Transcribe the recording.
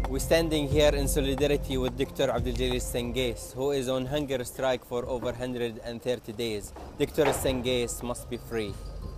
We're standing here in solidarity with Dr Abduljalil Al-Singace, who is on hunger strike for over 130 days. Dr. Al-Singace must be free.